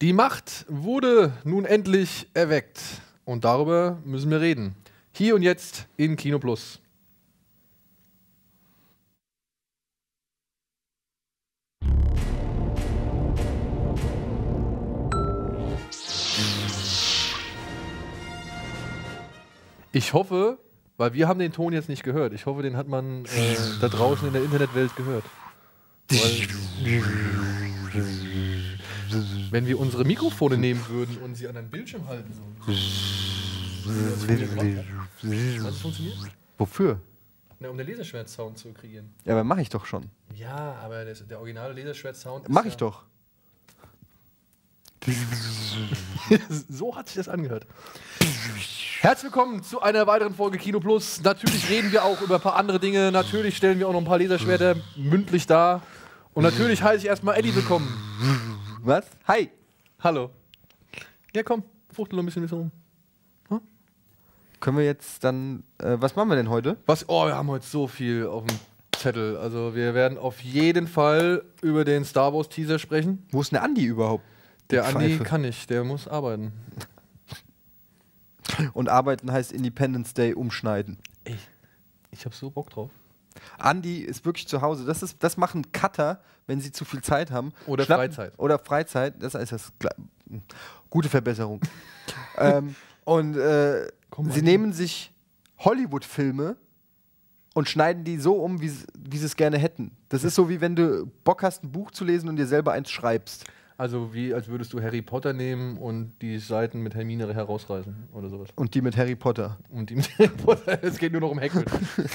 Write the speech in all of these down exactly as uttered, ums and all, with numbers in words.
Die Macht wurde nun endlich erweckt. Und darüber müssen wir reden. Hier und jetzt in Kino Plus. Ich hoffe, weil wir haben den Ton jetzt nicht gehört. Ich hoffe, den hat man äh, da draußen in der Internetwelt gehört. Weil, wenn wir unsere Mikrofone nehmen würden und sie an einen Bildschirm halten, so. Was funktioniert? Wofür? Na, um den Laserschwert-Sound zu kreieren. Ja, aber mache ich doch schon. Ja, aber das, der originale Laserschwert-Sound. Mach ich ja doch. So hat sich das angehört. Herzlich willkommen zu einer weiteren Folge Kino Plus. Natürlich reden wir auch über ein paar andere Dinge. Natürlich stellen wir auch noch ein paar Laserschwerter mündlich dar. Und natürlich heiße ich erstmal Eddie willkommen. Was? Hi. Hallo. Ja, komm, fuchtel noch ein bisschen rum. Hm? Können wir jetzt dann, äh, was machen wir denn heute? Was? Oh, wir haben heute so viel auf dem Zettel. Also wir werden auf jeden Fall über den Star Wars Teaser sprechen. Wo ist denn der Andi überhaupt? Der Andi Pfeife. kann nicht, der muss arbeiten. Und arbeiten heißt Independence Day umschneiden. Ey, ich hab so Bock drauf. Andi ist wirklich zu Hause. Das, ist, das machen Cutter, wenn sie zu viel Zeit haben. Oder Schnappen, Freizeit. Oder Freizeit. Das ist das Gla- gute Verbesserung. ähm, und äh, Komm, sie Andi. nehmen sich Hollywood-Filme und schneiden die so um, wie, s- wie sie es gerne hätten. Das ist so, wie wenn du Bock hast, ein Buch zu lesen und dir selber eins schreibst. Also wie, als würdest du Harry Potter nehmen und die Seiten mit Hermine herausreißen oder sowas. Und die mit Harry Potter. Und die mit Harry Potter, es geht nur noch um Hagrid.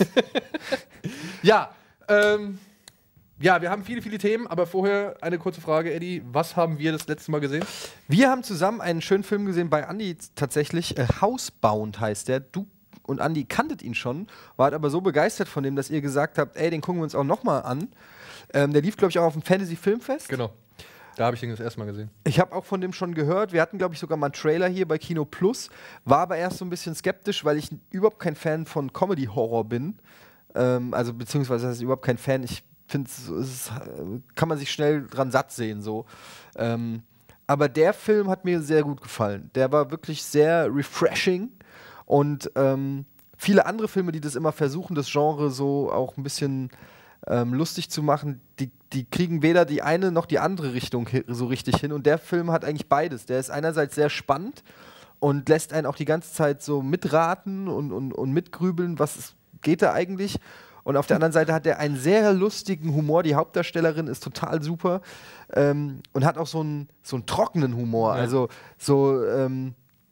Ja, ähm, ja, wir haben viele, viele Themen, aber vorher eine kurze Frage, Eddie. Was haben wir das letzte Mal gesehen? Wir haben zusammen einen schönen Film gesehen bei Andi tatsächlich. Äh, Housebound heißt der. Du und Andi kanntet ihn schon, wart aber so begeistert von dem, dass ihr gesagt habt, ey, den gucken wir uns auch nochmal an. Ähm, der lief, glaube ich, auch auf dem Fantasy-Filmfest. Genau. Da habe ich ihn das erste Mal gesehen. Ich habe auch von dem schon gehört. Wir hatten, glaube ich, sogar mal einen Trailer hier bei Kino Plus. War aber erst so ein bisschen skeptisch, weil ich überhaupt kein Fan von Comedy-Horror bin. Ähm, also beziehungsweise das ist überhaupt kein Fan. Ich finde, es kann man sich schnell dran satt sehen. So. Ähm, aber der Film hat mir sehr gut gefallen. Der war wirklich sehr refreshing. Und ähm, viele andere Filme, die das immer versuchen, das Genre so auch ein bisschen ähm, lustig zu machen, die, die kriegen weder die eine noch die andere Richtung hi- so richtig hin. Und der Film hat eigentlich beides. Der ist einerseits sehr spannend und lässt einen auch die ganze Zeit so mitraten und, und, und mitgrübeln, was ist, geht da eigentlich. Und auf der anderen Seite hat er einen sehr lustigen Humor. Die Hauptdarstellerin ist total super ähm, und hat auch so einen, so einen trockenen Humor. Ja. Also so, ähm,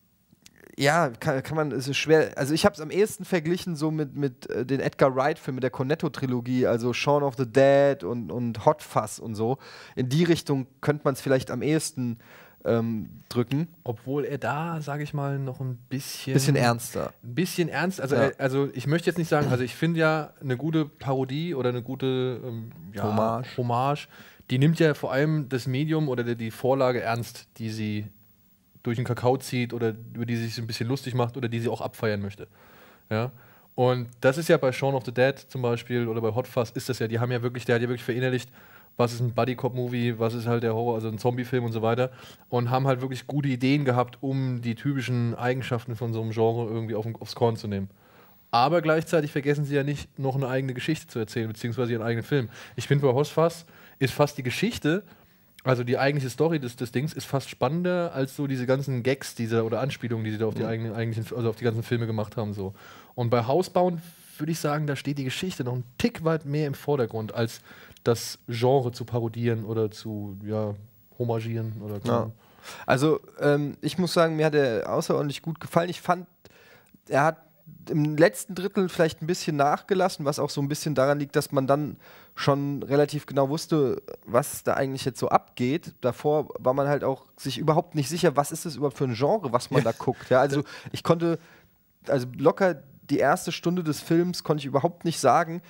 ja, kann, kann man, es ist schwer. Also ich habe es am ehesten verglichen so mit, mit äh, den Edgar Wright-Filmen, mit der Cornetto-Trilogie, also Shaun of the Dead und, und Hot Fuzz und so. In die Richtung könnte man es vielleicht am ehesten ähm, drücken. Obwohl er da, sage ich mal, noch ein bisschen... Bisschen ernster. Ein bisschen ernst. Also, Ja. er, also ich möchte jetzt nicht sagen, also ich finde ja eine gute Parodie oder eine gute ähm, ja, Hommage. Hommage, die nimmt ja vor allem das Medium oder die, die Vorlage ernst, die sie durch den Kakao zieht oder über die sie sich so ein bisschen lustig macht oder die sie auch abfeiern möchte. Ja? Und das ist ja bei Shaun of the Dead zum Beispiel oder bei Hot Fuzz ist das ja, die haben ja wirklich, der hat ja wirklich verinnerlicht, was ist ein Buddy-Cop-Movie, was ist halt der Horror, also ein Zombie-Film und so weiter und haben halt wirklich gute Ideen gehabt, um die typischen Eigenschaften von so einem Genre irgendwie auf, aufs Korn zu nehmen. Aber gleichzeitig vergessen sie ja nicht, noch eine eigene Geschichte zu erzählen, beziehungsweise ihren eigenen Film. Ich finde, bei Hot Fuzz ist fast die Geschichte, also die eigentliche Story des, des Dings ist fast spannender als so diese ganzen Gags diese, oder Anspielungen, die sie da auf die eigenen, eigentlichen, also auf die ganzen Filme gemacht haben. So. Und bei Housebound würde ich sagen, da steht die Geschichte noch einen Tick weit mehr im Vordergrund, als das Genre zu parodieren oder zu ja, homagieren. Oder Ja. Also ähm, ich muss sagen, mir hat er außerordentlich gut gefallen. Ich fand, er hat im letzten Drittel vielleicht ein bisschen nachgelassen, was auch so ein bisschen daran liegt, dass man dann schon relativ genau wusste, was da eigentlich jetzt so abgeht. Davor war man halt auch sich überhaupt nicht sicher, was ist das überhaupt für ein Genre, was man Ja. da guckt. Ja, also ich konnte, also locker die erste Stunde des Films konnte ich überhaupt nicht sagen,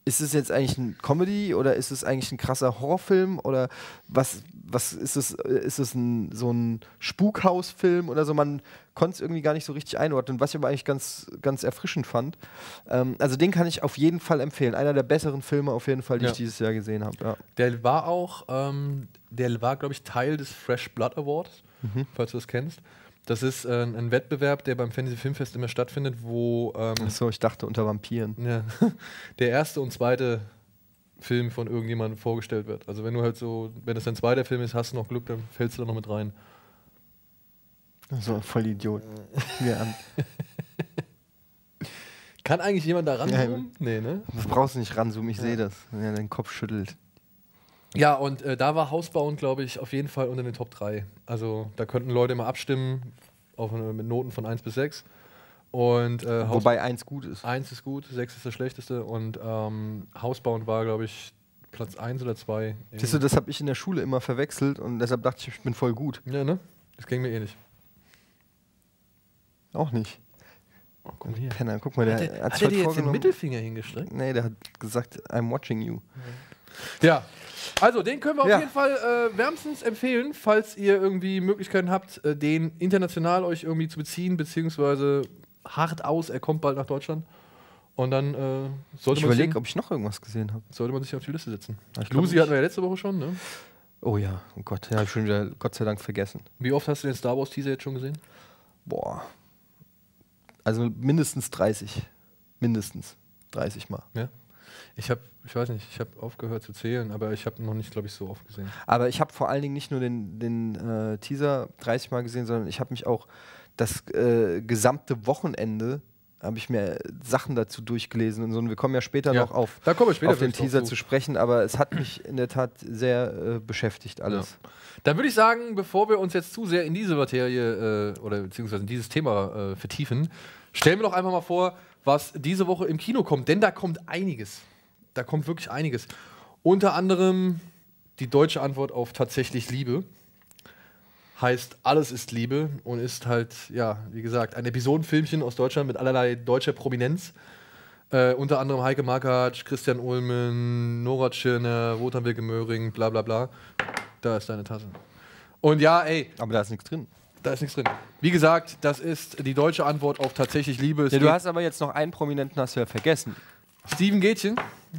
ist es jetzt eigentlich ein Comedy oder ist es eigentlich ein krasser Horrorfilm oder was, was ist es? Ist es ein, so ein Spukhausfilm oder so? Man konnte es irgendwie gar nicht so richtig einordnen, was ich aber eigentlich ganz, ganz erfrischend fand. Ähm, also den kann ich auf jeden Fall empfehlen. Einer der besseren Filme auf jeden Fall, die Ja. ich dieses Jahr gesehen habe. Ja. Der war auch, ähm, der war, glaube ich, Teil des Fresh Blood Awards, Mhm. falls du das kennst. Das ist äh, ein Wettbewerb, der beim Fantasy Filmfest immer stattfindet, wo ähm, Achso, ich dachte unter Vampiren. ja, der erste und zweite Film von irgendjemandem vorgestellt wird. Also wenn du halt so, wenn das dein zweiter Film ist, hast du noch Glück, dann fällst du da noch mit rein. So, voll Idiot. Ja. Kann eigentlich jemand da Ja, ranzoomen? Nee, ne? Das brauchst du nicht ranzoomen, ich Ja. sehe das. Wenn er den Kopf schüttelt. Ja, und äh, da war Hausbauen, glaube ich, auf jeden Fall unter den Top drei. Also da könnten Leute mal abstimmen auf, eine- mit Noten von eins bis sechs. Und äh, Haus Wobei eins gut ist. eins ist gut, sechs ist das schlechteste. Und ähm, Hausbauen war, glaube ich, Platz eins oder zwei. Siehst du, das habe ich in der Schule immer verwechselt und deshalb dachte ich, ich bin voll gut. Ja, ne? Das ging mir eh nicht. Auch nicht. Oh, guck mal hier. Penner, guck mal, der Hat, hat der, hat sich er heute dir jetzt den vorgenommen. Mittelfinger hingestreckt? Nee, der hat gesagt, I'm watching you. Ja. Also, den können wir auf Ja. jeden Fall äh, wärmstens empfehlen, falls ihr irgendwie Möglichkeiten habt, äh, den international euch irgendwie zu beziehen, beziehungsweise hart aus, er kommt bald nach Deutschland. Und dann äh, sollte, Ich man überlege, sich, ob ich noch irgendwas gesehen habe. sollte man sich auf die Liste setzen. Ich glaub Lucy nicht. hatten wir ja letzte Woche schon, ne? Oh ja, oh Gott, ja, hab ich schon wieder Gott sei Dank vergessen. Wie oft hast du den Star Wars Teaser jetzt schon gesehen? Boah. Also mindestens dreißig. Mindestens dreißig Mal. Ja. Ich habe, ich weiß nicht, ich habe aufgehört zu zählen, aber ich habe noch nicht, glaube ich, so oft gesehen. Aber ich habe vor allen Dingen nicht nur den, den äh, Teaser dreißig Mal gesehen, sondern ich habe mich auch das äh, gesamte Wochenende habe ich mir Sachen dazu durchgelesen und so. Und wir kommen ja später Ja, noch auf, da kommen wir später auf den vielleicht noch Teaser zu. zu sprechen, aber es hat mich in der Tat sehr äh, beschäftigt alles. Dann würde ich sagen, bevor wir uns jetzt zu sehr in diese Materie äh, oder beziehungsweise in dieses Thema äh, vertiefen, stellen wir doch einfach mal vor, was diese Woche im Kino kommt. Denn da kommt einiges. Da kommt wirklich einiges. Unter anderem die deutsche Antwort auf Tatsächlich Liebe. Heißt Alles ist Liebe und ist halt, ja, wie gesagt, ein Episodenfilmchen aus Deutschland mit allerlei deutscher Prominenz. Äh, unter anderem Heike Makatsch, Christian Ulmen, Nora Tschirner, Wotan Wilke Möhring, bla bla bla. Da ist deine Tasse. Und ja, ey, Aber da ist nichts drin. da ist nichts drin. Wie gesagt, das ist die deutsche Antwort auf Tatsächlich Liebe. Es Ja, du geht- hast aber jetzt noch einen Prominenten, hast du ja vergessen. Steven Gätchen.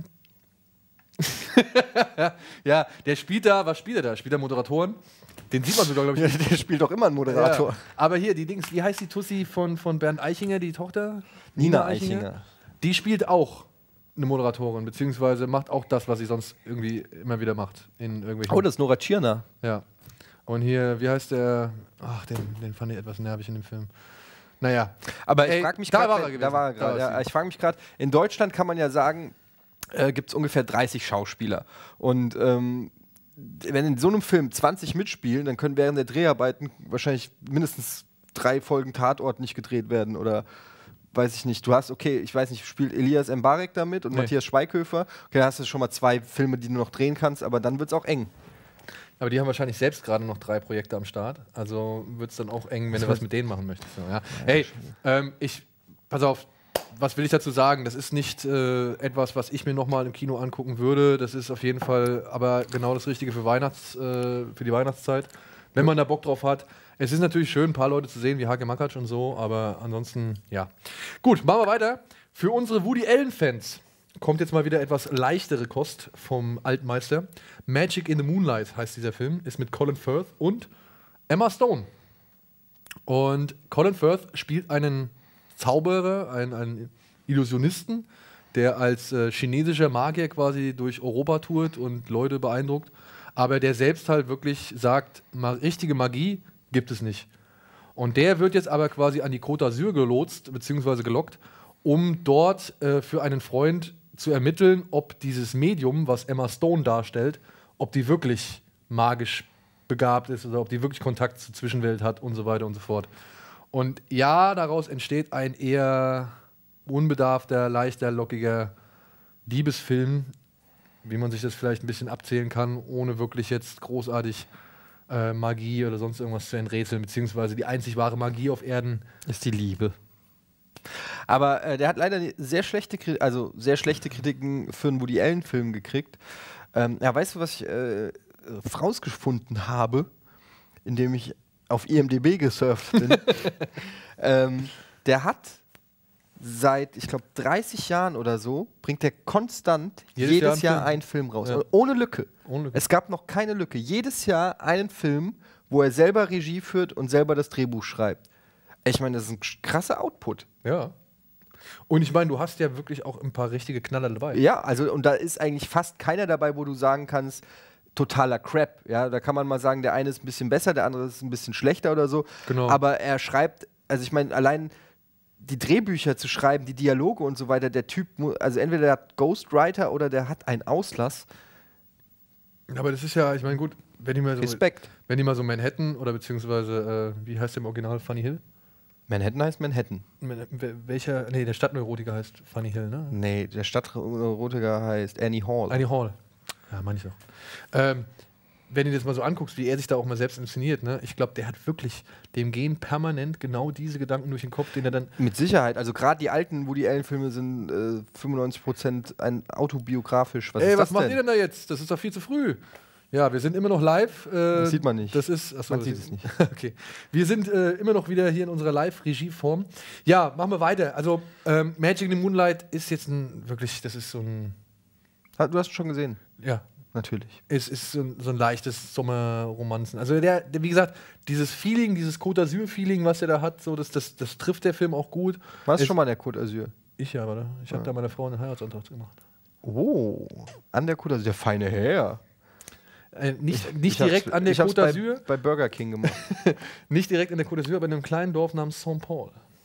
Ja, der spielt da, was spielt er da? Spielt er Moderatoren? Den sieht man sogar, glaube ich. Ja, der spielt doch immer einen Moderator. Ja. Aber hier, die Dings, wie heißt die Tussi von, von Bernd Eichinger, die Tochter? Nina Eichinger. Die spielt auch eine Moderatorin, beziehungsweise macht auch das, was sie sonst irgendwie immer wieder macht. In irgendwelchen. Oh, das ist Nora Tschirner. Ja. Und hier, wie heißt der? Ach, den, den fand ich etwas nervig in dem Film. Naja. Aber ich Ey, frage mich da grad, war er wenn- gewesen. da war er Da gerade. ist Ja, sie. ich frage mich gerade, in Deutschland kann man ja sagen, äh, gibt es ungefähr dreißig Schauspieler. Und ähm, wenn in so einem Film zwanzig mitspielen, dann können während der Dreharbeiten wahrscheinlich mindestens drei Folgen Tatort nicht gedreht werden oder weiß ich nicht. Du hast, okay, ich weiß nicht, spielt Elias Mbarek damit und Nee. Matthias Schweighöfer. Okay, da hast du schon mal zwei Filme, die du noch drehen kannst, aber dann wird es auch eng. Aber die haben wahrscheinlich selbst gerade noch drei Projekte am Start. Also wird es dann auch eng, wenn du was mit denen machen möchtest. So, ja. Hey, ähm, ich, pass auf, was will ich dazu sagen? Das ist nicht äh, etwas, was ich mir nochmal im Kino angucken würde. Das ist auf jeden Fall aber genau das Richtige für, Weihnachts, äh, für die Weihnachtszeit. Wenn man da Bock drauf hat. Es ist natürlich schön, ein paar Leute zu sehen, wie Hake Makatsch und so, aber ansonsten, ja. Gut, machen wir weiter. Für unsere Woody Allen-Fans kommt jetzt mal wieder etwas leichtere Kost vom Altmeister. Magic in the Moonlight heißt dieser Film, ist mit Colin Firth und Emma Stone. Und Colin Firth spielt einen Zauberer, einen, einen Illusionisten, der als äh, chinesischer Magier quasi durch Europa tourt und Leute beeindruckt, aber der selbst halt wirklich sagt, ma richtige Magie gibt es nicht. Und der wird jetzt aber quasi an die Côte d'Azur gelotst, beziehungsweise gelockt, um dort äh, für einen Freund zu ermitteln, ob dieses Medium, was Emma Stone darstellt, ob die wirklich magisch begabt ist oder ob die wirklich Kontakt zur Zwischenwelt hat und so weiter und so fort. Und ja, daraus entsteht ein eher unbedarfter, leichter, lockiger Liebesfilm, wie man sich das vielleicht ein bisschen abzählen kann, ohne wirklich jetzt großartig äh, Magie oder sonst irgendwas zu enträtseln, beziehungsweise die einzig wahre Magie auf Erden. Ist die Liebe. Aber äh, der hat leider sehr schlechte, Kri also sehr schlechte Kritiken für einen Woody Allen-Film gekriegt. Ähm, ja, weißt du, was ich äh, rausgefunden habe, indem ich auf I M D B gesurft bin? ähm, der hat seit, ich glaube, dreißig Jahren oder so, bringt er konstant jedes, jedes Jahr, Jahr einen Film raus. Ja. Ohne Lücke. Ohne Lücke. Es gab noch keine Lücke. Jedes Jahr einen Film, wo er selber Regie führt und selber das Drehbuch schreibt. Ich meine, das ist ein krasser Output. Ja. Und ich meine, du hast ja wirklich auch ein paar richtige Knaller dabei. Ja, also und da ist eigentlich fast keiner dabei, wo du sagen kannst, totaler Crap. Ja, da kann man mal sagen, der eine ist ein bisschen besser, der andere ist ein bisschen schlechter oder so. Genau. Aber er schreibt, also ich meine, allein die Drehbücher zu schreiben, die Dialoge und so weiter, der Typ, also entweder der hat Ghostwriter oder der hat einen Auslass. Aber das ist ja, ich meine, gut, wenn die mal so, Respekt. Wenn die mal so Manhattan oder beziehungsweise, äh, wie heißt der im Original, Funny Hill? Manhattan heißt Manhattan. Welcher, nee, der Stadtneurotiker heißt Funny Hill, ne? Nee, der Stadtneurotiker heißt Annie Hall. Annie Hall. Ja, meine ich auch. Ähm, wenn du dir das mal so anguckst, wie er sich da auch mal selbst inszeniert, ne? Ich glaube, der hat wirklich, dem gehen permanent genau diese Gedanken durch den Kopf, den er dann... Mit Sicherheit, also gerade die alten Woody Allen-Filme sind äh, fünfundneunzig Prozent ein autobiografisch. Was Ey, was macht denn? ihr denn da jetzt? Das ist doch viel zu früh. Ja, wir sind immer noch live. Äh, das sieht man nicht. Das ist, achso, man sieht es nicht. Okay. Wir sind äh, immer noch wieder hier in unserer Live-Regieform. Ja, machen wir weiter. Also, ähm, Magic in the Moonlight ist jetzt ein, wirklich, das ist so ein... Du hast schon gesehen? Ja. Natürlich. Es ist so ein, so ein leichtes Sommerromanzen. Also, der, der, wie gesagt, dieses Feeling, dieses Côte d'Azur-Feeling, was er da hat, so, das, das, das trifft der Film auch gut. Warst du schon mal an der Côte d'Azur? Ich ja, warte. Ich ja. habe da meiner Frau einen Heiratsantrag gemacht. Oh, an der Côte d'Azur, der feine Herr. Äh, nicht nicht ich direkt an der Côte d'Azur. Bei, bei Burger King gemacht. Nicht direkt an der Côte d'Azur, aber in einem kleinen Dorf namens Saint-Paul.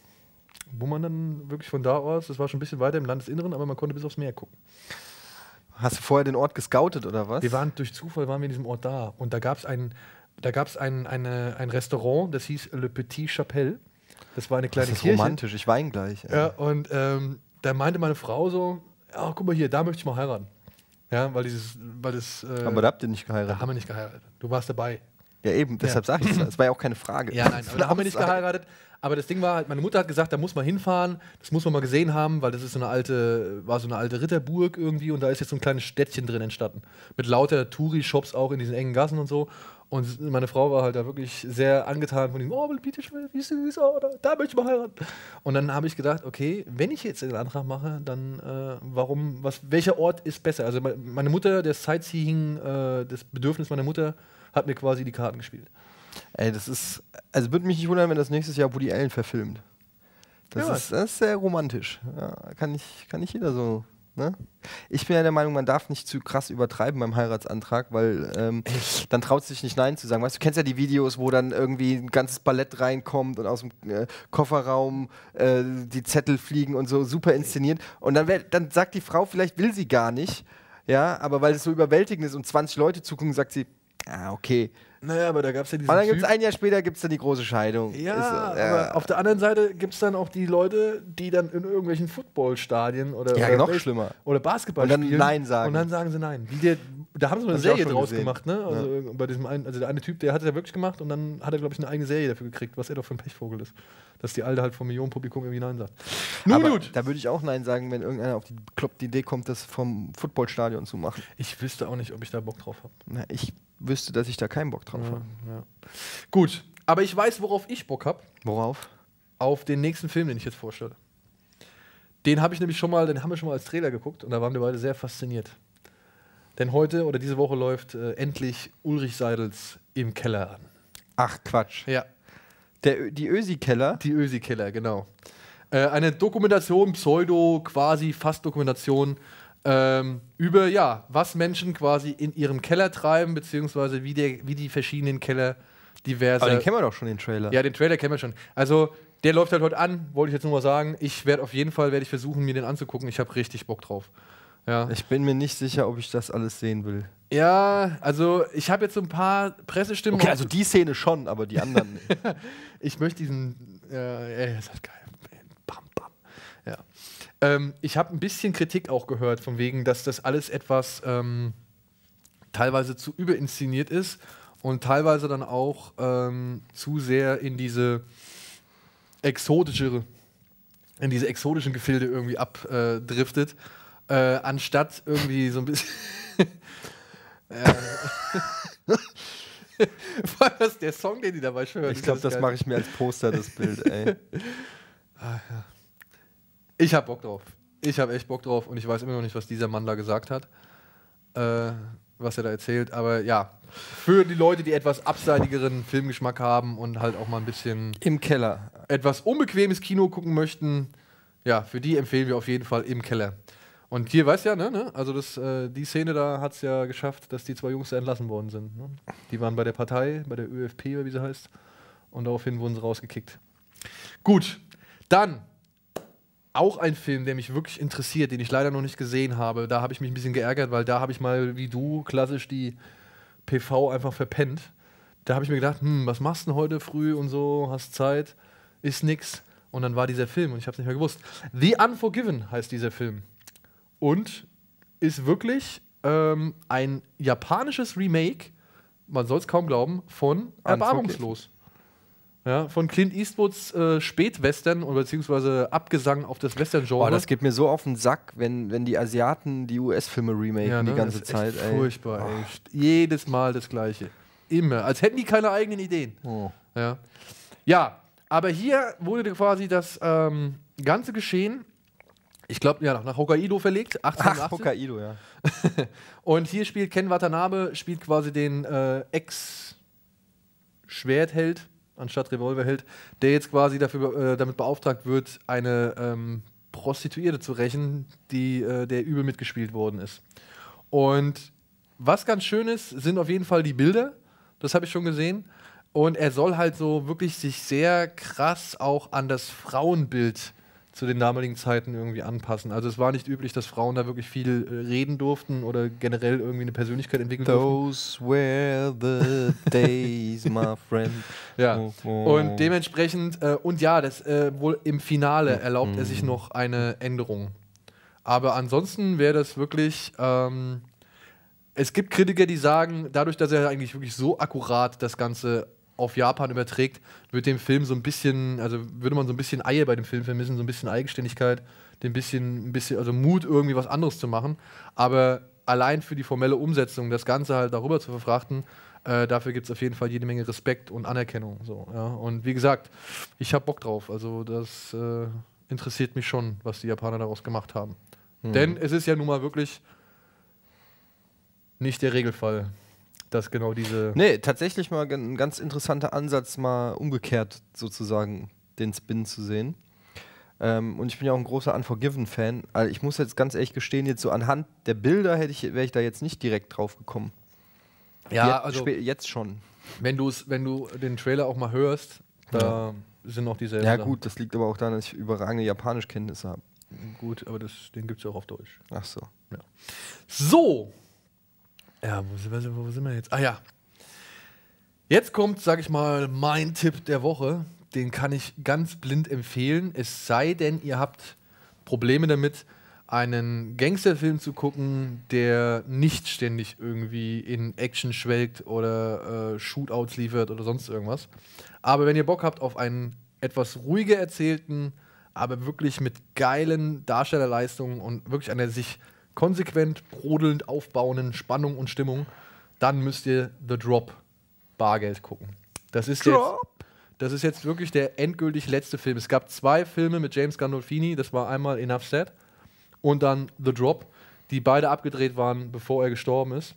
Wo man dann wirklich von da aus, das war schon ein bisschen weiter im Landesinneren, aber man konnte bis aufs Meer gucken. Hast du vorher den Ort gescoutet oder was? Wir waren durch Zufall waren wir in diesem Ort da und da gab es ein, da gab's ein, eine, ein Restaurant, das hieß Le Petit Chapelle. Das war eine kleine das ist Kirche. Romantisch, ich weine gleich. Ja, ja und ähm, da meinte meine Frau so, ja, guck mal hier, da möchte ich mal heiraten. Ja, weil dieses, weil das. Äh, aber da habt ihr nicht geheiratet. Da haben wir nicht geheiratet. Du warst dabei. Ja, eben, deshalb ja. sage ich das. Das war ja auch keine Frage. Ja, nein, aber da haben wir nicht geheiratet. Aber das Ding war halt, meine Mutter hat gesagt, da muss man hinfahren, das muss man mal gesehen haben, weil das ist so eine alte, war so eine alte Ritterburg irgendwie und da ist jetzt so ein kleines Städtchen drin entstanden. Mit lauter Touri-Shops auch in diesen engen Gassen und so. Und meine Frau war halt da wirklich sehr angetan von diesem, oh, bitte schön, wie süß, oh, da, da möchte ich mal heiraten. Und dann habe ich gedacht, okay, wenn ich jetzt den Antrag mache, dann äh, warum, was, welcher Ort ist besser? Also meine Mutter, das Sightseeing, äh, das Bedürfnis meiner Mutter hat mir quasi die Karten gespielt. Ey, das ist, also würde mich nicht wundern, wenn das nächstes Jahr Woody Allen verfilmt. Das, ja, ist, das ist sehr romantisch. Ja, kann nicht, kann nicht jeder so. Ne? Ich bin ja der Meinung, man darf nicht zu krass übertreiben beim Heiratsantrag, weil ähm, dann traut sich nicht Nein zu sagen. Weißt du, du kennst ja die Videos, wo dann irgendwie ein ganzes Ballett reinkommt und aus dem äh, Kofferraum äh, die Zettel fliegen und so, super inszeniert. Und dann, wär, dann sagt die Frau, vielleicht will sie gar nicht, ja, aber weil es so überwältigend ist und zwanzig Leute zugucken, sagt sie, ah, okay. Naja, aber da gab es ja diesen Und dann gibt es ein Jahr später gibt's dann die große Scheidung. Ja, ist, äh, ja. aber auf der anderen Seite gibt es dann auch die Leute, die dann in irgendwelchen Footballstadien oder, ja, oder, noch schlimmer. oder Basketball und dann spielen Nein sagen. Und dann sagen sie Nein. Wie der, da haben sie mal eine Hab ich auch Serie schon draus gesehen. gemacht, ne? Also, Ja. bei diesem einen, also der eine Typ, der hat es ja wirklich gemacht und dann hat er, glaube ich, eine eigene Serie dafür gekriegt, was er doch für ein Pechvogel ist. Dass die Alte halt vom Millionenpublikum irgendwie Nein sagt. Nun aber gut. Da würde ich auch Nein sagen, wenn irgendeiner auf die bekloppte Idee kommt, das vom Footballstadion zu machen. Ich wüsste auch nicht, ob ich da Bock drauf habe. Na, ich wüsste, dass ich da keinen Bock drauf Ja, habe. ja. Gut, aber ich weiß, worauf ich Bock habe. Worauf? Auf den nächsten Film, den ich jetzt vorstelle. Den habe ich nämlich schon mal, den haben wir schon mal als Trailer geguckt und da waren wir beide sehr fasziniert. Denn heute oder diese Woche läuft äh, endlich Ulrich Seidels Im Keller an. Ach, Quatsch. Ja. Der, die Ösi-Keller? Die Ösi-Keller, genau. Äh, eine Dokumentation, Pseudo, quasi fast Dokumentation ähm, über, ja, was Menschen quasi in ihrem Keller treiben, beziehungsweise wie, der, wie die verschiedenen Keller diverse... Aber den kennen wir doch schon, den Trailer. Ja, den Trailer kennen wir schon. Also, der läuft halt heute an, wollte ich jetzt nur mal sagen. Ich werde auf jeden Fall, werde ich versuchen, mir den anzugucken. Ich habe richtig Bock drauf. Ja. Ich bin mir nicht sicher, ob ich das alles sehen will. Ja, also ich habe jetzt so ein paar Pressestimmen. Okay, also die Szene schon, aber die anderen nicht. Ich möchte diesen. Äh, ja, ist halt geil. Bam, bam. Ja. Ähm, ich habe ein bisschen Kritik auch gehört, von wegen, dass das alles etwas ähm, teilweise zu überinszeniert ist und teilweise dann auch ähm, zu sehr in diese exotischere in diese exotischen Gefilde irgendwie abdriftet, äh, anstatt irgendwie so ein bisschen. Vor allem das ist der Song, den die dabei schwören. Ich glaube, das, das mache ich mir als Poster, das Bild, ey. Ach, ja. Ich hab Bock drauf. Ich hab echt Bock drauf und ich weiß immer noch nicht, was dieser Mann da gesagt hat. Äh, was er da erzählt. Aber ja, für die Leute, die etwas abseitigeren Filmgeschmack haben und halt auch mal ein bisschen im Keller etwas unbequemes Kino gucken möchten, ja, für die empfehlen wir auf jeden Fall Im Keller. Und hier weißt ja, ne, ne? Also das, äh, die Szene da hat es ja geschafft, dass die zwei Jungs da entlassen worden sind. Ne? Die waren bei der Partei, bei der Ö F P oder wie sie heißt. Und daraufhin wurden sie rausgekickt. Gut, dann auch ein Film, der mich wirklich interessiert, den ich leider noch nicht gesehen habe. Da habe ich mich ein bisschen geärgert, weil da habe ich mal, wie du, klassisch die P V einfach verpennt. Da habe ich mir gedacht, hm, was machst du denn heute früh und so, hast Zeit, ist nix. Und dann war dieser Film und ich habe es nicht mehr gewusst. The Unforgiven heißt dieser Film. Und ist wirklich ähm, ein japanisches Remake, man soll es kaum glauben, von Erbarmungslos. Ja, von Clint Eastwoods äh, Spätwestern oder beziehungsweise Abgesang auf das Western-Genre. Oh, das geht mir so auf den Sack, wenn, wenn die Asiaten die U S-Filme remaken ja, ne? die ganze das ist Zeit. echt ey. Furchtbar, ey. Jedes Mal das Gleiche. Immer. Als hätten die keine eigenen Ideen. Oh. Ja. ja, aber hier wurde quasi das ähm, ganze Geschehen, ich glaube, ja, nach Hokkaido verlegt. achtzehnhundertachtzig. Ach, Hokkaido, ja. Und hier spielt Ken Watanabe, spielt quasi den äh, Ex-Schwertheld anstatt Revolverheld, der jetzt quasi dafür, äh, damit beauftragt wird, eine ähm, Prostituierte zu rächen, die äh, der übel mitgespielt worden ist. Und was ganz schön ist, sind auf jeden Fall die Bilder. Das habe ich schon gesehen. Und er soll halt so wirklich sich sehr krass auch an das Frauenbild zu den damaligen Zeiten irgendwie anpassen. Also es war nicht üblich, dass Frauen da wirklich viel äh, reden durften oder generell irgendwie eine Persönlichkeit entwickeln Those durften. were the days, my friend. Ja, oh, oh. Und dementsprechend, äh, und ja, das äh, wohl im Finale erlaubt er sich noch eine Änderung. Aber ansonsten wäre das wirklich, ähm, es gibt Kritiker, die sagen, dadurch, dass er eigentlich wirklich so akkurat das Ganze auf Japan überträgt, wird dem Film so ein bisschen, also würde man so ein bisschen Eier bei dem Film vermissen, so ein bisschen Eigenständigkeit, ein bisschen, ein bisschen, also Mut, irgendwie was anderes zu machen. Aber allein für die formelle Umsetzung, das Ganze halt darüber zu verfrachten, äh, dafür gibt es auf jeden Fall jede Menge Respekt und Anerkennung. So, ja. Und wie gesagt, ich habe Bock drauf. Also das äh, interessiert mich schon, was die Japaner daraus gemacht haben. Mhm. Denn es ist ja nun mal wirklich nicht der Regelfall, dass genau diese... Nee, tatsächlich mal ein ganz interessanter Ansatz, mal umgekehrt sozusagen den Spin zu sehen. Ähm, und ich bin ja auch ein großer Unforgiven-Fan. Also ich muss jetzt ganz ehrlich gestehen, jetzt so anhand der Bilder hätte ich, wäre ich da jetzt nicht direkt drauf gekommen. Ja, jetzt, also jetzt schon. Wenn, du's, wenn du den Trailer auch mal hörst, da ja. sind auch dieselben Ja Sachen. gut, das liegt aber auch daran, dass ich überragende Japanischkenntnisse habe. Gut, aber das, den gibt es ja auch auf Deutsch. Ach so. Ja. So. Ja, wo sind, wir, wo sind wir jetzt? Ah ja. Jetzt kommt, sag ich mal, mein Tipp der Woche. Den kann ich ganz blind empfehlen. Es sei denn, ihr habt Probleme damit, einen Gangsterfilm zu gucken, der nicht ständig irgendwie in Action schwelgt oder äh, Shootouts liefert oder sonst irgendwas. Aber wenn ihr Bock habt auf einen etwas ruhiger erzählten, aber wirklich mit geilen Darstellerleistungen und wirklich einer sich konsequent brodelnd aufbauenden Spannung und Stimmung, dann müsst ihr The Drop Bargeld gucken. Das ist Drop. jetzt Das ist jetzt wirklich der endgültig letzte Film. Es gab zwei Filme mit James Gandolfini, das war einmal Enough Said und dann The Drop, die beide abgedreht waren, bevor er gestorben ist.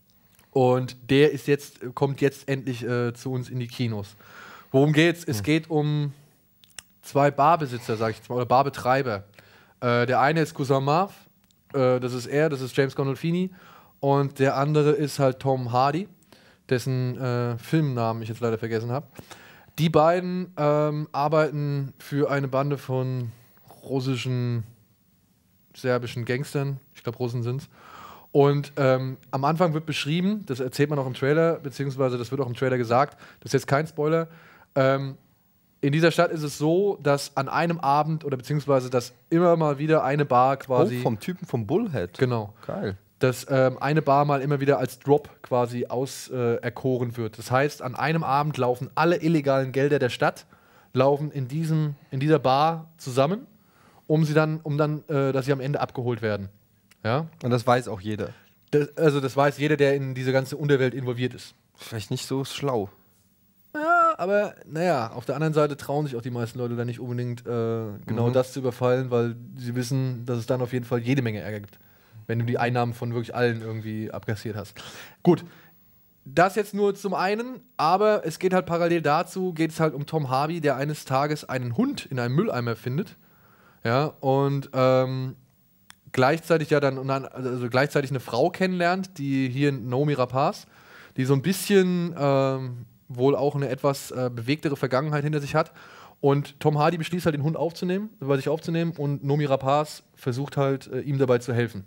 Und der ist jetzt, kommt jetzt endlich äh, zu uns in die Kinos. Worum geht's? Es geht um zwei Barbesitzer, sag ich jetzt mal, oder Barbetreiber. Äh, der eine ist Cousin Marv, äh, das ist er, das ist James Gandolfini. Und der andere ist halt Tom Hardy, dessen äh, Filmnamen ich jetzt leider vergessen habe. Die beiden ähm, arbeiten für eine Bande von russischen, serbischen Gangstern. Ich glaube, Russen sind's. Und ähm, am Anfang wird beschrieben, das erzählt man auch im Trailer, beziehungsweise das wird auch im Trailer gesagt, das ist jetzt kein Spoiler. Ähm, in dieser Stadt ist es so, dass an einem Abend oder beziehungsweise dass immer mal wieder eine Bar quasi. Oh, vom Typen vom Bullhead. Genau. Geil. Dass ähm, eine Bar mal immer wieder als Drop quasi auserkoren äh, wird. Das heißt, an einem Abend laufen alle illegalen Gelder der Stadt, laufen in, diesem, in dieser Bar zusammen um sie dann, um dann, äh, dass sie am Ende abgeholt werden. Ja? Und das weiß auch jeder. Das, also das weiß jeder, der in diese ganze Unterwelt involviert ist. Vielleicht nicht so schlau. Ja, aber naja, auf der anderen Seite trauen sich auch die meisten Leute dann nicht unbedingt äh, genau Mhm. das zu überfallen, weil sie wissen, dass es dann auf jeden Fall jede Menge Ärger gibt, wenn du die Einnahmen von wirklich allen irgendwie abkassiert hast. Gut, das jetzt nur zum einen, aber es geht halt parallel dazu, geht es halt um Tom Hardy, der eines Tages einen Hund in einem Mülleimer findet. Ja, und ähm, gleichzeitig ja dann, also gleichzeitig eine Frau kennenlernt, die hier Naomi Rapaz, die so ein bisschen ähm, wohl auch eine etwas äh, bewegtere Vergangenheit hinter sich hat. Und Tom Hardy beschließt halt, den Hund aufzunehmen, bei sich aufzunehmen, und Naomi Rapaz versucht halt, äh, ihm dabei zu helfen.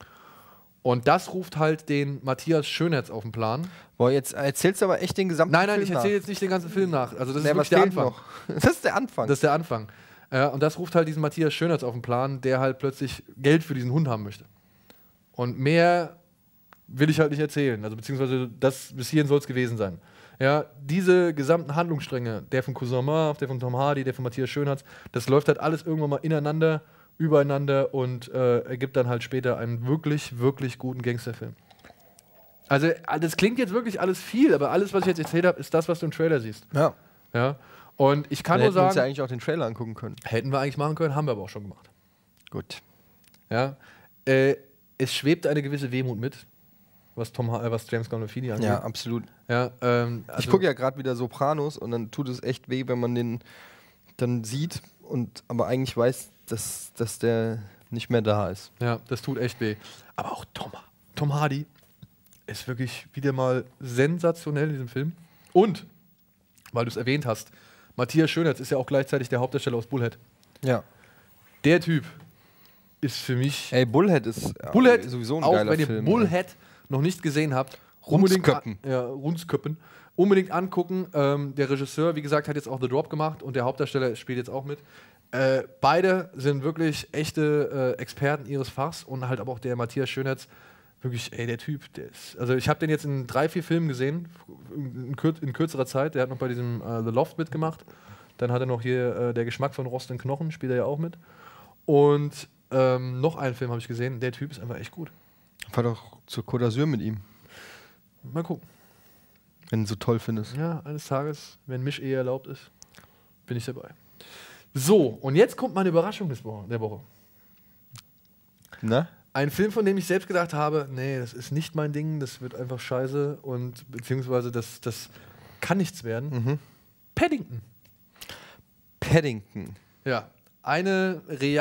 Und das ruft halt den Matthias Schönherz auf den Plan. Boah, jetzt erzählst du aber echt den gesamten Nein, nein, Film ich erzähle jetzt nicht den ganzen Film nach. Also das Nee, ist was wirklich der fehlt Anfang. noch? Das ist der Anfang. Das ist der Anfang. Äh, und das ruft halt diesen Matthias Schönherz auf den Plan, der halt plötzlich Geld für diesen Hund haben möchte. Und mehr will ich halt nicht erzählen. Also beziehungsweise das bis hierhin soll es gewesen sein. Ja, diese gesamten Handlungsstränge, der von Cousin Marv, der von Tom Hardy, der von Matthias Schönherz, das läuft halt alles irgendwann mal ineinander, übereinander und äh, ergibt dann halt später einen wirklich, wirklich guten Gangsterfilm. Also, das klingt jetzt wirklich alles viel, aber alles, was ich jetzt erzählt habe, ist das, was du im Trailer siehst. ja. Ja? Und ich kann Dann nur hätten wir uns sagen, ja eigentlich auch den Trailer angucken können. hätten wir eigentlich machen können, haben wir aber auch schon gemacht. Gut. Ja? Äh, es schwebt eine gewisse Wehmut mit, was, Tom, äh, was James Gandolfini angeht. Ja, absolut. Ja, ähm, also, Ich gucke ja gerade wieder Sopranos und dann tut es echt weh, wenn man den dann sieht und aber eigentlich weiß, dass, dass der nicht mehr da ist. ja, das tut echt weh. Aber auch Tom, Tom Hardy ist wirklich wieder mal sensationell in diesem Film. Und, weil du es erwähnt hast, Matthias Schönherz ist ja auch gleichzeitig der Hauptdarsteller aus Bullhead. Ja. Der Typ ist für mich. Ey, Bullhead ist ja, Bullhead, sowieso ein auch geiler wenn ihr Film. Bullhead noch nicht gesehen habt, Rundsköppen. Unbedingt, an- ja, Rundsköppen. Unbedingt angucken. Ähm, der Regisseur, wie gesagt, hat jetzt auch The Drop gemacht und der Hauptdarsteller spielt jetzt auch mit. Äh, beide sind wirklich echte äh, Experten ihres Fachs und halt aber auch der Matthias Schönherz. Wirklich, ey, der Typ, der ist. Also, ich habe den jetzt in drei, vier Filmen gesehen, in, kür in kürzerer Zeit. Der hat noch bei diesem äh, The Loft mitgemacht. Dann hat er noch hier äh, Der Geschmack von Rost und Knochen, spielt er ja auch mit. Und ähm, noch einen Film habe ich gesehen. Der Typ ist einfach echt gut. Fahr doch zur Côte d'Azur mit ihm, Mal gucken. wenn du ihn so toll findest. Ja, eines Tages, wenn Mischehe erlaubt ist, bin ich dabei. So, und jetzt kommt meine Überraschung des Wo der Woche. Na? Ein Film, von dem ich selbst gedacht habe, nee, das ist nicht mein Ding, das wird einfach scheiße und beziehungsweise das, das kann nichts werden. Mhm. Paddington. Paddington. Ja, eine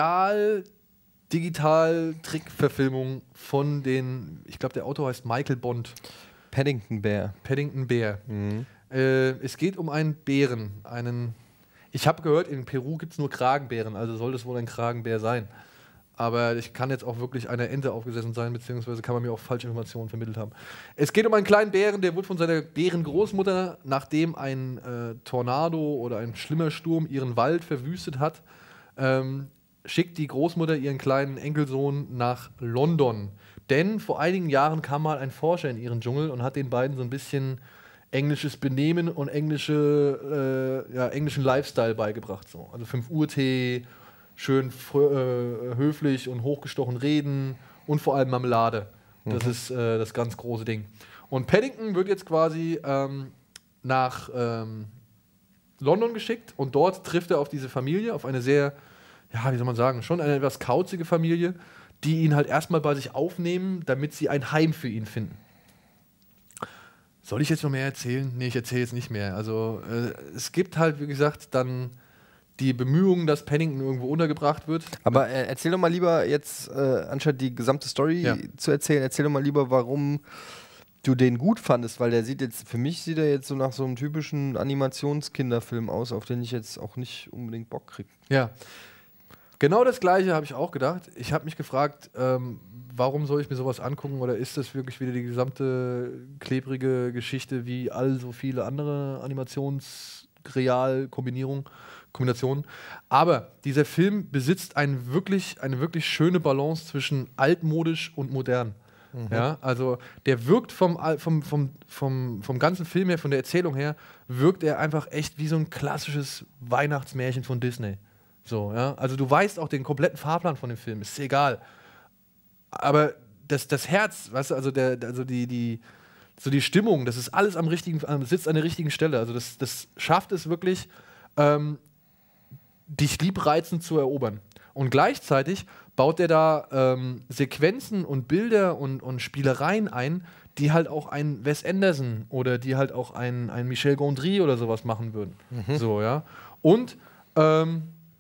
real-digital-Trickverfilmung von den, ich glaube, der Autor heißt Michael Bond. Paddington Bear. Paddington Bear. Mhm. Äh, es geht um einen Bären, einen. Ich habe gehört, in Peru gibt es nur Kragenbären, also soll das wohl ein Kragenbär sein. Aber ich kann jetzt auch wirklich einer Ente aufgesessen sein, beziehungsweise kann man mir auch falsche Informationen vermittelt haben. Es geht um einen kleinen Bären, der wurde von seiner Bärengroßmutter, nachdem ein äh, Tornado oder ein schlimmer Sturm ihren Wald verwüstet hat, ähm, schickt die Großmutter ihren kleinen Enkelsohn nach London. Denn vor einigen Jahren kam mal ein Forscher in ihren Dschungel und hat den beiden so ein bisschen englisches Benehmen und englische, äh, ja, englischen Lifestyle beigebracht. So. Also fünf Uhr Tee, schön äh, höflich und hochgestochen reden und vor allem Marmelade. Das Mhm. ist äh, das ganz große Ding. Und Paddington wird jetzt quasi ähm, nach ähm, London geschickt und dort trifft er auf diese Familie, auf eine sehr, ja, wie soll man sagen, schon eine etwas kauzige Familie, die ihn halt erstmal bei sich aufnehmen, damit sie ein Heim für ihn finden. Soll ich jetzt noch mehr erzählen? Nee, ich erzähle jetzt nicht mehr. Also äh, es gibt halt, wie gesagt, dann die Bemühungen, dass Paddington irgendwo untergebracht wird. Aber äh, erzähl doch mal lieber jetzt, äh, anstatt die gesamte Story Ja. zu erzählen, erzähl doch mal lieber, warum du den gut fandest, weil der sieht jetzt, für mich sieht er jetzt so nach so einem typischen Animationskinderfilm aus, auf den ich jetzt auch nicht unbedingt Bock kriege. Ja. Genau das Gleiche habe ich auch gedacht. Ich habe mich gefragt, ähm, warum soll ich mir sowas angucken oder ist das wirklich wieder die gesamte klebrige Geschichte wie all so viele andere Animationsreal-Kombinierungen? Kombinationen. Aber dieser Film besitzt ein wirklich, eine wirklich schöne Balance zwischen altmodisch und modern. Mhm. Ja, also der wirkt vom, Al- vom, vom, vom, vom ganzen Film her, von der Erzählung her, wirkt er einfach echt wie so ein klassisches Weihnachtsmärchen von Disney. So, ja. Also du weißt auch den kompletten Fahrplan von dem Film, ist egal. Aber das, das Herz, weißt du, also, der, also die, die, so die Stimmung, das ist alles am richtigen, sitzt an der richtigen Stelle. Also das, das schafft es wirklich, ähm, dich liebreizend zu erobern. Und gleichzeitig baut er da ähm, Sequenzen und Bilder und, und Spielereien ein, die halt auch ein Wes Anderson oder die halt auch ein, ein Michel Gondry oder sowas machen würden. Mhm. So, ja. Und, ähm,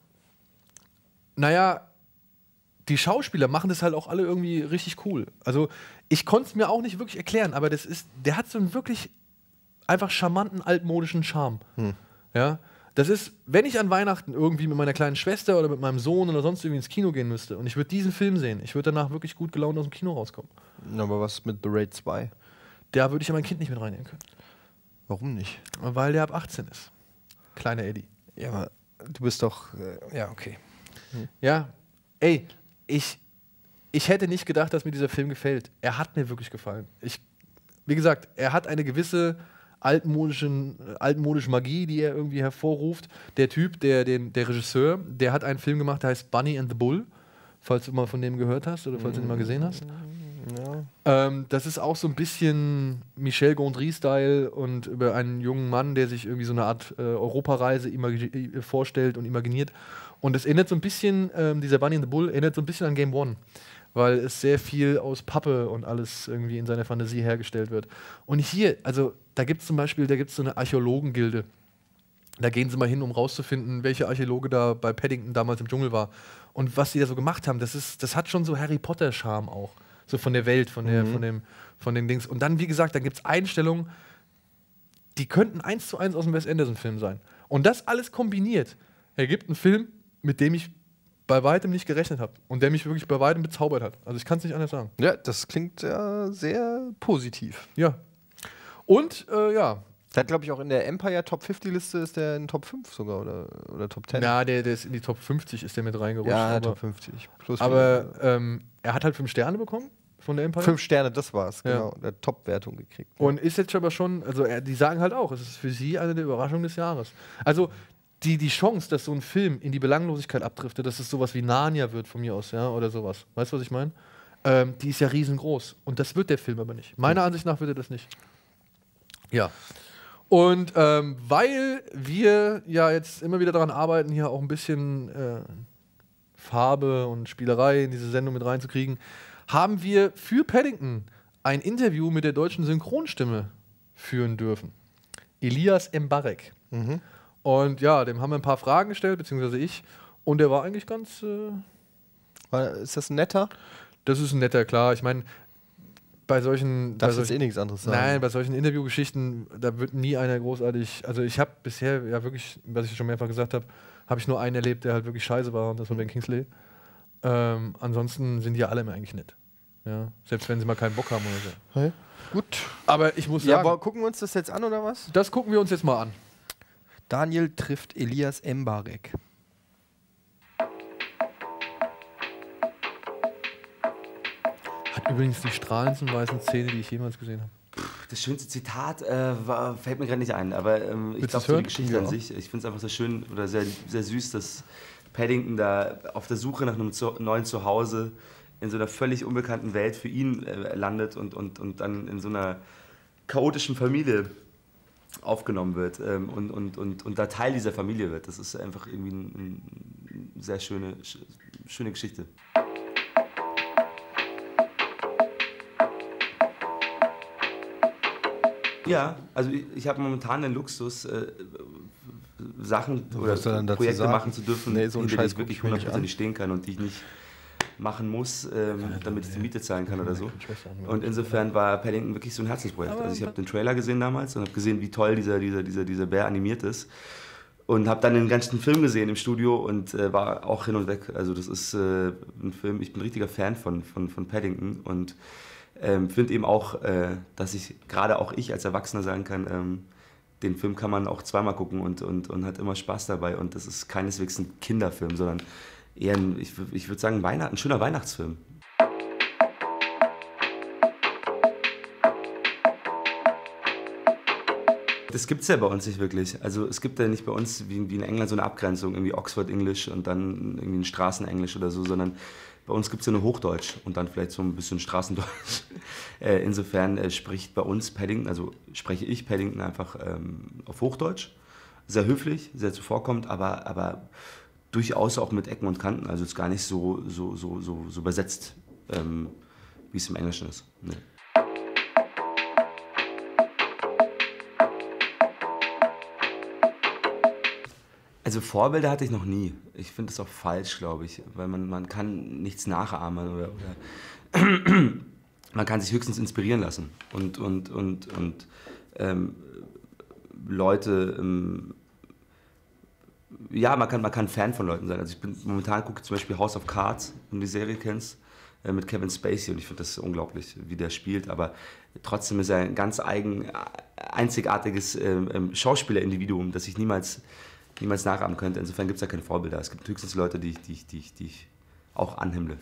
naja, die Schauspieler machen das halt auch alle irgendwie richtig cool. Also, ich konnte es mir auch nicht wirklich erklären, aber das ist, der hat so einen wirklich einfach charmanten, altmodischen Charme. Hm. Ja. Das ist, wenn ich an Weihnachten irgendwie mit meiner kleinen Schwester oder mit meinem Sohn oder sonst irgendwie ins Kino gehen müsste und ich würde diesen Film sehen, ich würde danach wirklich gut gelaunt aus dem Kino rauskommen. Aber was mit The Raid zwei? Da würde ich ja mein Kind nicht mit reinnehmen können. Warum nicht? Weil der ab achtzehn ist. Kleiner Eddie. Ja, aber du bist doch, äh, ja, okay. Hm. Ja, ey, ich, ich hätte nicht gedacht, dass mir dieser Film gefällt. Er hat mir wirklich gefallen. Ich, wie gesagt, er hat eine gewisse altmodischen, altmodische Magie, die er irgendwie hervorruft. Der Typ, der, den, der Regisseur, der hat einen Film gemacht, der heißt Bunny and the Bull, falls du mal von dem gehört hast oder falls du ihn mal gesehen hast. Ja. Ähm, das ist auch so ein bisschen Michel Gondry-Style und über einen jungen Mann, der sich irgendwie so eine Art äh, Europareise imagi- vorstellt und imaginiert. Und es erinnert so ein bisschen, ähm, dieser Bunny and the Bull erinnert so ein bisschen an Game One, weil es sehr viel aus Pappe und alles irgendwie in seiner Fantasie hergestellt wird. Und hier, also da gibt es zum Beispiel, da gibt es so eine Archäologengilde. Da gehen sie mal hin, um rauszufinden, welcher Archäologe da bei Paddington damals im Dschungel war. Und was die da so gemacht haben, das ist, das hat schon so Harry Potter-Charme auch. So von der Welt, von, der, mhm. von, dem, von den Dings. Und dann, wie gesagt, da gibt es Einstellungen, die könnten eins zu eins aus dem Wes Anderson-Film sein. Und das alles kombiniert ergibt einen Film, mit dem ich bei weitem nicht gerechnet habe und der mich wirklich bei weitem bezaubert hat. Also ich kann es nicht anders sagen. Ja, das klingt äh, sehr positiv. Ja. Und, äh, ja. Der hat, glaube ich, auch in der Empire Top fünfzig Liste ist der in Top fünf sogar oder, oder Top zehn. Ja, der, der ist in die Top fünfzig ist der mit reingerutscht. Ja, aber, Top fünfzig. Plus aber ähm, er hat halt fünf Sterne bekommen von der Empire. Fünf Sterne, das war's, genau. Ja. Der Top-Wertung gekriegt. Und ist jetzt aber schon, also er, die sagen halt auch, es ist für sie eine der Überraschungen des Jahres. Also die, die Chance, dass so ein Film in die Belanglosigkeit abdriftet, dass es sowas wie Narnia wird von mir aus, ja, oder sowas. Weißt du, was ich meine? Ähm, die ist ja riesengroß. Und das wird der Film aber nicht. Meiner mhm. Ansicht nach wird er das nicht. Ja. Und ähm, weil wir ja jetzt immer wieder daran arbeiten, hier auch ein bisschen äh, Farbe und Spielerei in diese Sendung mit reinzukriegen, haben wir für Paddington ein Interview mit der deutschen Synchronstimme führen dürfen. Elias Mbarek. Mhm. Und ja, dem haben wir ein paar Fragen gestellt, beziehungsweise ich. Und der war eigentlich ganz... Äh ist das ein netter? Das ist ein netter, klar. Ich meine, bei solchen... Das ist eh nichts anderes sagen. Nein, bei solchen Interviewgeschichten, da wird nie einer großartig... Also ich habe bisher ja wirklich, was ich schon mehrfach gesagt habe, habe ich nur einen erlebt, der halt wirklich scheiße war, und das war Ben Kingsley. Ähm, ansonsten sind die ja alle immer eigentlich nett. Ja? Selbst wenn sie mal keinen Bock haben oder so. Hey. Gut. Aber ich muss ja, sagen... aber gucken wir uns das jetzt an, oder was? Das gucken wir uns jetzt mal an. Daniel trifft Elias Mbarek. Hat übrigens die strahlendsten weißen Zähne, die ich jemals gesehen habe. Das schönste Zitat äh, war, fällt mir gerade nicht ein, aber ähm, ich glaube, so die Geschichte ja. an sich, ich finde es einfach so schön oder sehr, sehr süß, dass Paddington da auf der Suche nach einem zu, neuen Zuhause in so einer völlig unbekannten Welt für ihn äh, landet und, und, und dann in so einer chaotischen Familie aufgenommen wird ähm, und, und, und, und da Teil dieser Familie wird. Das ist einfach irgendwie eine ein sehr schöne, sch schöne Geschichte. Ja, also ich, ich habe momentan den Luxus, äh, Sachen oder Projekte sagen? machen zu dürfen, nee, so hinter denen ich wirklich hundertprozentig stehen kann und die ich nicht machen muss, ähm, damit ich die Miete zahlen kann oder so. Und insofern war Paddington wirklich so ein Herzensprojekt. Also ich habe den Trailer gesehen damals und habe gesehen, wie toll dieser, dieser, dieser, dieser Bär animiert ist. Und habe dann den ganzen Film gesehen im Studio und äh, war auch hin und weg. Also das ist äh, ein Film, ich bin ein richtiger Fan von, von, von Paddington und ähm, finde eben auch, äh, dass ich, gerade auch ich als Erwachsener sagen kann, ähm, den Film kann man auch zweimal gucken und, und, und hat immer Spaß dabei. Und das ist keineswegs ein Kinderfilm, sondern eher ein, ich, ich würde sagen, Weihnacht, ein schöner Weihnachtsfilm. das gibt es ja bei uns nicht wirklich. Also es gibt ja nicht bei uns wie, wie in England so eine Abgrenzung, irgendwie Oxford English und dann irgendwie ein Straßenenglisch oder so, sondern bei uns gibt es ja nur Hochdeutsch und dann vielleicht so ein bisschen Straßendeutsch. äh, insofern äh, spricht bei uns Paddington, also spreche ich Paddington einfach ähm, auf Hochdeutsch. Sehr höflich, sehr zuvorkommend, aber, aber durchaus auch mit Ecken und Kanten. Also es ist gar nicht so, so, so, so, so übersetzt, ähm, wie es im Englischen ist. Nee. Also Vorbilder hatte ich noch nie. Ich finde das auch falsch, glaube ich, weil man, man kann nichts nachahmen oder, oder man kann sich höchstens inspirieren lassen und, und, und, und ähm, Leute, ähm, ja, man kann, man kann Fan von Leuten sein. Also ich bin momentan gucke zum Beispiel House of Cards, wenn du die Serie kennst, äh, mit Kevin Spacey und ich finde das unglaublich, wie der spielt, aber trotzdem ist er ein ganz eigen, einzigartiges ähm, Schauspielerindividuum, das ich niemals niemals nachahmen könnte. Insofern gibt es da keine Vorbilder. Es gibt höchstens Leute, die ich, die ich, die ich, die ich auch anhimmle.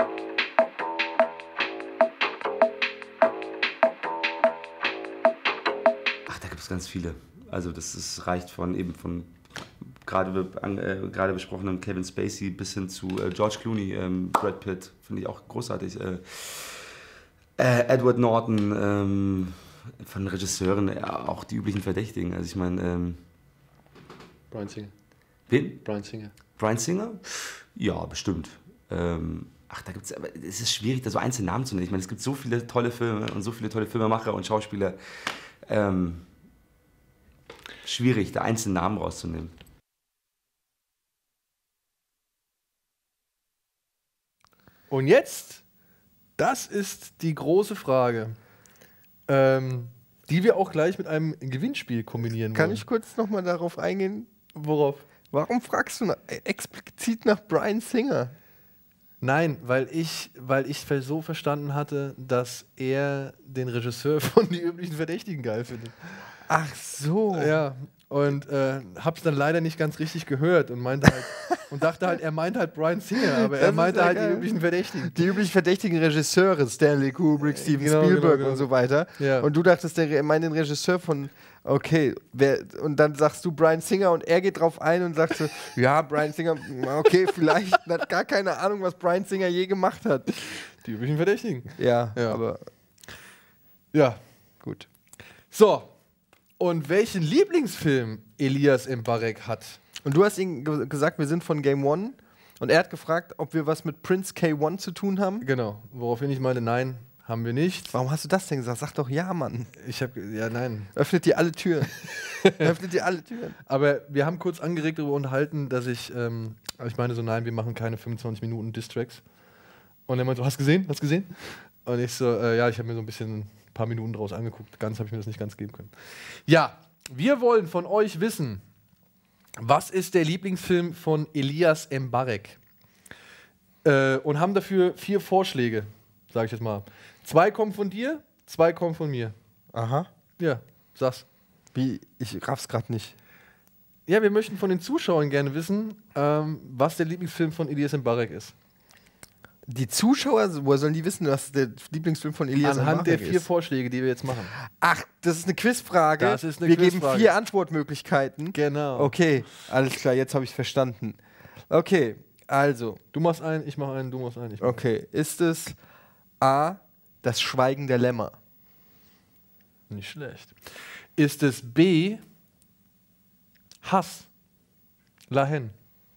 Ach, da gibt es ganz viele. Also das ist, reicht von eben von gerade äh, gerade besprochenem Kevin Spacey bis hin zu äh, George Clooney, ähm, Brad Pitt, finde ich auch großartig. Äh, äh, Edward Norton, ähm, von Regisseuren, äh, auch die üblichen Verdächtigen. Also ich meine, ähm, Bryan Singer. Wen? Bryan Singer. Bryan Singer? Ja, bestimmt. Ähm, ach, da gibt es, aber es ist schwierig, da so einzelne Namen zu nennen. Ich meine, es gibt so viele tolle Filme und so viele tolle Filmemacher und Schauspieler. Ähm, schwierig, da einzelne Namen rauszunehmen. Und jetzt, das ist die große Frage, ähm, die wir auch gleich mit einem Gewinnspiel kombinieren Kann wollen. ich kurz nochmal darauf eingehen? Worauf? Warum fragst du nach, äh, explizit nach Bryan Singer? Nein, weil ich, weil ich so verstanden hatte, dass er den Regisseur von Die üblichen Verdächtigen geil findet. Ach so. Ja, und äh, hab's dann leider nicht ganz richtig gehört und meinte halt und dachte halt, er meint halt Bryan Singer, aber Das er ist meinte ja halt geil. Die üblichen Verdächtigen. Die üblich verdächtigen Regisseure, Stanley Kubrick, Steven Genau, Spielberg genau, genau. und so weiter. Ja. Und du dachtest, der er meint den Regisseur von, okay, wer, und dann sagst du Bryan Singer und er geht drauf ein und sagt so, ja, Bryan Singer, okay, vielleicht, hat gar keine Ahnung, was Bryan Singer je gemacht hat. Die üblichen Verdächtigen. Ja, Ja. aber Ja. gut. So. Und welchen Lieblingsfilm Elias Mbarek hat? Und du hast ihm ge gesagt, wir sind von Game One und er hat gefragt, ob wir was mit Prince K eins zu tun haben. Genau. Woraufhin ich meine, nein, haben wir nicht. Warum hast du das denn gesagt? Sag doch ja, Mann. Ich habe ja, nein. Öffnet dir alle Türen. Öffnet dir alle Türen. Aber wir haben kurz angeregt darüber unterhalten, dass ich, ähm, ich meine so, nein, wir machen keine fünfundzwanzig Minuten Distracks. Und er meinte so, hast du gesehen? Hast du gesehen? Und ich so, äh, ja, ich habe mir so ein bisschen ein paar Minuten draus angeguckt. Ganz habe ich mir das nicht ganz geben können. Ja, wir wollen von euch wissen, was ist der Lieblingsfilm von Elias Mbarek? Äh, und haben dafür vier Vorschläge, sage ich jetzt mal. Zwei kommen von dir, zwei kommen von mir. Aha. Ja, sag's. Wie? Ich raff's gerade nicht. Ja, wir möchten von den Zuschauern gerne wissen, ähm, was der Lieblingsfilm von Elias Mbarek ist. Die Zuschauer, woher sollen die wissen, was der Lieblingsfilm von Elias Anhand der Mbarek vier ist? Vorschläge, die wir jetzt machen. Ach, das ist eine Quizfrage. Das ist eine wir Quizfrage. geben vier Antwortmöglichkeiten. Genau. Okay, alles klar, jetzt habe ich verstanden. Okay, also, Du machst einen, ich mach einen, du machst einen, ich mach okay, ist es A, das Schweigen der Lämmer? einen. Nicht schlecht. Ist es B, Hass? La Haine.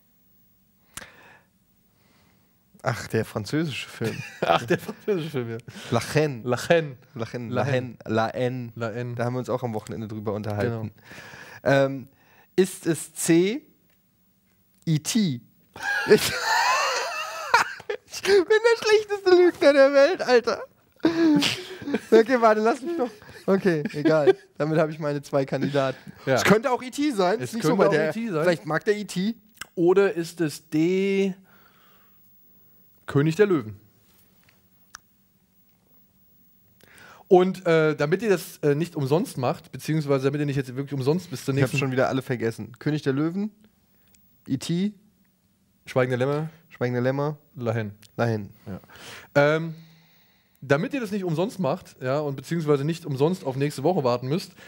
Ach, der französische Film. Ach, der französische Film, ja. La Haine. La Haine. La Haine. La La Haine. La Haine. La Haine. Da haben wir uns auch am Wochenende drüber unterhalten. Genau. Ähm, ist es C, E T? Ich, ich bin der schlechteste Lügner der Welt, Alter. Okay, warte, lass mich doch. Okay, egal. Damit habe ich meine zwei Kandidaten. Ja. Es könnte auch E T sein. Es Ist nicht könnte so bei auch der, E T sein. Vielleicht mag der E T. Oder ist es D, König der Löwen? Und äh, damit ihr das äh, nicht umsonst macht, beziehungsweise damit ihr nicht jetzt wirklich umsonst bis zur Ich habe nächsten schon wieder alle vergessen. König der Löwen, E T, Schweigende Lämmer, Schweigende Lämmer, La Haine. dahin. Ja. Ähm, damit ihr das nicht umsonst macht, ja, und beziehungsweise nicht umsonst auf nächste Woche warten müsst,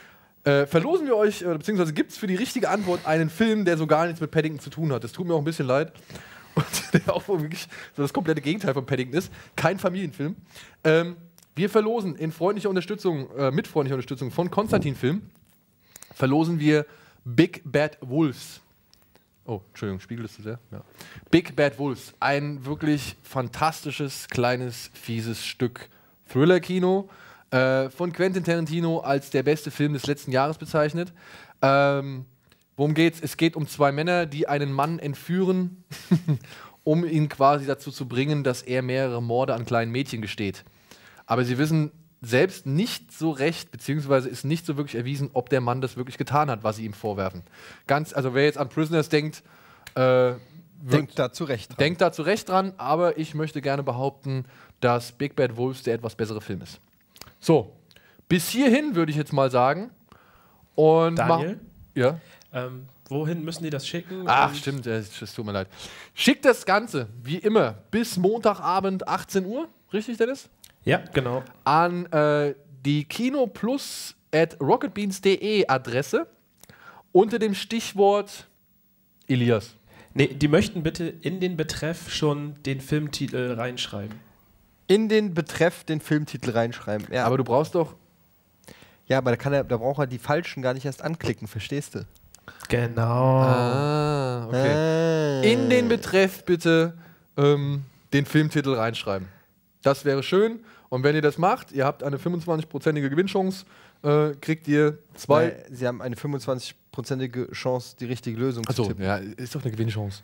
äh, verlosen wir euch, äh, beziehungsweise gibt es für die richtige Antwort einen Film, der so gar nichts mit Paddington zu tun hat. Das tut mir auch ein bisschen leid. Und der auch wirklich so das komplette Gegenteil von Paddington ist. Kein Familienfilm. Ähm, wir verlosen in freundlicher Unterstützung, äh, mit freundlicher Unterstützung von Konstantin Film, verlosen wir Big Bad Wolves. Oh, Entschuldigung, Spiegel ist zu sehr. Ja. Big Bad Wolves. Ein wirklich fantastisches, kleines, fieses Stück Thriller-Kino. Äh, von Quentin Tarantino als der beste Film des letzten Jahres bezeichnet. Ähm, worum geht's? Es geht um zwei Männer, die einen Mann entführen, um ihn quasi dazu zu bringen, dass er mehrere Morde an kleinen Mädchen gesteht. Aber sie wissen selbst nicht so recht, beziehungsweise ist nicht so wirklich erwiesen, ob der Mann das wirklich getan hat, was sie ihm vorwerfen. Ganz, also wer jetzt an Prisoners denkt, äh, denkt da zu Recht dran. Denkt da zu Recht dran, aber ich möchte gerne behaupten, dass Big Bad Wolves der etwas bessere Film ist. So, bis hierhin würde ich jetzt mal sagen. Und Daniel? Ja? Ähm, wohin müssen die das schicken? Ach, Und stimmt, es es tut mir leid. Schickt das Ganze, wie immer, bis Montagabend achtzehn Uhr, richtig, Dennis? Ja, genau. An äh, die kinoplus at rocketbeans punkt de Adresse unter dem Stichwort Elias. Nee, die möchten bitte in den Betreff schon den Filmtitel reinschreiben. In den Betreff den Filmtitel reinschreiben. Ja, Aber du brauchst doch. ja, aber da, kann er, da braucht er die Falschen gar nicht erst anklicken, verstehst du? Genau. Ah, okay. Ah. In den Betreff bitte ähm, den Filmtitel reinschreiben. Das wäre schön. Und wenn ihr das macht, ihr habt eine fünfundzwanzig-prozentige Gewinnchance, äh, kriegt ihr zwei. Weil sie haben eine fünfundzwanzig-prozentige Chance, die richtige Lösung Achso, zu tippen. ja, ist doch eine Gewinnchance.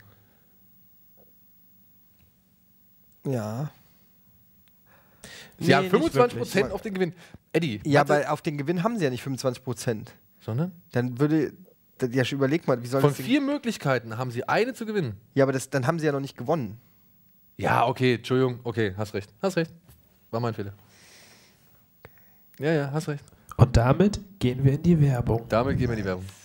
Ja. Sie Nee, haben nicht fünfundzwanzig Prozent wirklich. auf den Gewinn. Eddie, Ja, warte. aber auf den Gewinn haben sie ja nicht fünfundzwanzig Prozent. Sondern? Dann würde. Ja, überleg mal, wie soll Von das denn- vier Möglichkeiten haben sie eine zu gewinnen. Ja, aber das, dann haben sie ja noch nicht gewonnen. Ja, okay, Entschuldigung. Okay, hast recht. Hast recht. War mein Fehler. Ja, ja, hast recht. Und damit gehen wir in die Werbung. Damit gehen wir in die Werbung.